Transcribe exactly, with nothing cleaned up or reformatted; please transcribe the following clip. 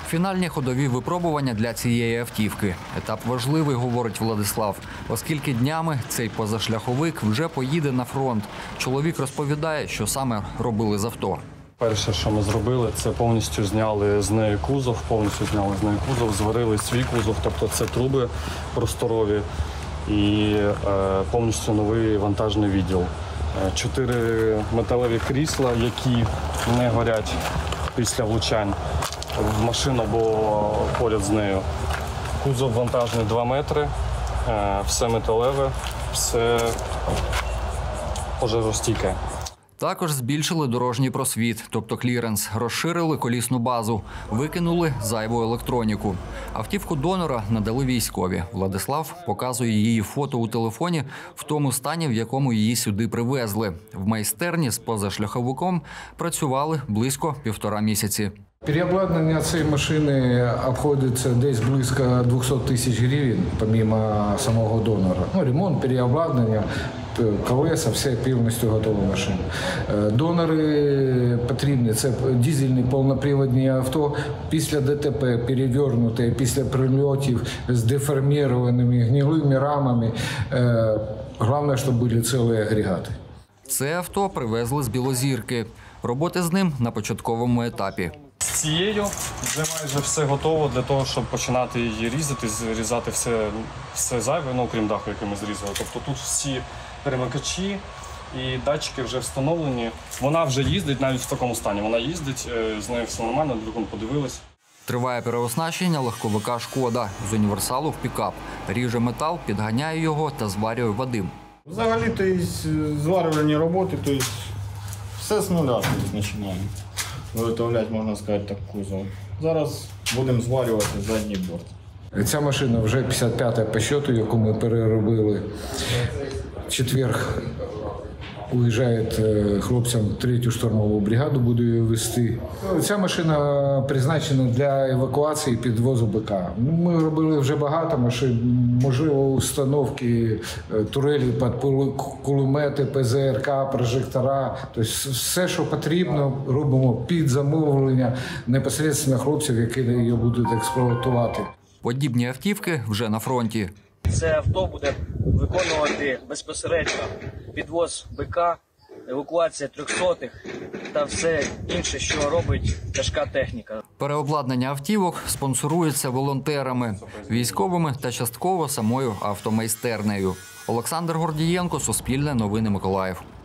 Фінальні ходові випробування для цієї автівки. Етап важливий, говорить Владислав, оскільки днями цей позашляховик вже поїде на фронт. Чоловік розповідає, що саме робили з авто. Перше, що ми зробили, це повністю зняли з неї кузов, повністю зняли з неї кузов, зварили свій кузов, тобто це труби просторові і е, повністю новий вантажний відділ. Чотири металеві крісла, які не горять після влучань в машину або поряд з нею. Кузов вантажний два метри, все металеве, все пожежостійке. Також збільшили дорожній просвіт, тобто кліренс, розширили колісну базу, викинули зайву електроніку. Автівку донора надали військові. Владислав показує її фото у телефоні в тому стані, в якому її сюди привезли. В майстерні з позашляховиком працювали близько півтора місяці. Переобладнання цієї машини обходиться десь близько двісті тисяч гривень, помимо самого донора. Ну, ремонт, переобладнання, колеса, все повністю готова машина. Донори потрібні, це дизельні повноприводні авто, після ДТП перевернуті, після прильотів з деформованими гнилими рамами. Головне, щоб були цілі агрегати. Це авто привезли з Білозірки. Роботи з ним на початковому етапі. З цією вже майже все готово для того, щоб починати її різати, зрізати все, все зайве, ну, окрім даху, який ми зрізали. Тобто тут всі перемикачі і датчики вже встановлені. Вона вже їздить навіть в такому стані. Вона їздить, з нею все нормально, двигун подивились. Триває переоснащення легковика «Шкода» з універсалу в пікап. Ріже метал, підганяє його та зварює Вадим. Взагалі, то є зварювальні роботи, то є все з нуля починаємо. Виготовляти, можна сказати, так кузов. Зараз будемо зварювати задній борт. Ця машина вже п'ятдесят п'ята по счету, яку ми переробили. В четвер уїжджає хлопцям третю штурмову бригаду, буду її вести. Ця машина призначена для евакуації і підвозу БК. Ми робили вже багато машин, можливо, установки, турелі під кулемети, ПЗРК, прожектора. Тобто все, що потрібно, робимо під замовлення непосередньо хлопців, які її будуть експлуатувати. Подібні автівки вже на фронті. Це авто буде виконувати безпосередньо підвоз БК, евакуація трьохсотих та все інше, що робить тяжка техніка. Переобладнання автівок спонсорується волонтерами, військовими та частково самою автомайстернею. Олександр Гордієнко, Суспільне новини, Миколаїв.